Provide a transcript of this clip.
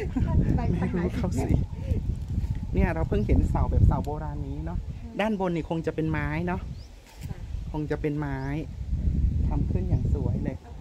ไม่รู้เขาสิเนี่ยเราเพิ่งเห็นเสาแบบเสาโบราณนี้เนาะด้านบนนี่คงจะเป็นไม้เนาะคงจะเป็นไม้ทำขึ้นอย่างสวยเลย